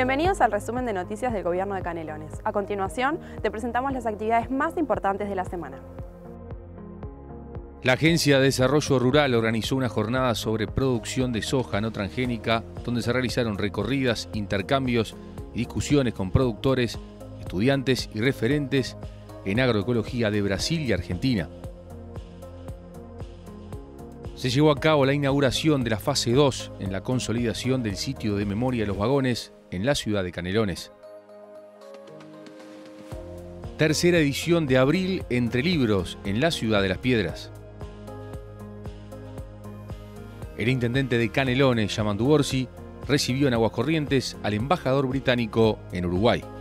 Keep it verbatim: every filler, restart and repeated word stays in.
Bienvenidos al resumen de noticias del Gobierno de Canelones. A continuación, te presentamos las actividades más importantes de la semana. La Agencia de Desarrollo Rural organizó una jornada sobre producción de soja no transgénica, donde se realizaron recorridas, intercambios y discusiones con productores, estudiantes y referentes en agroecología de Brasil y Argentina. Se llevó a cabo la inauguración de la fase dos en la consolidación del sitio de memoria de los vagones en la ciudad de Canelones. Tercera edición de Abril Entre Libros en la ciudad de Las Piedras. El intendente de Canelones, Yamandu Orsi, recibió en Aguascorrientes al embajador británico en Uruguay.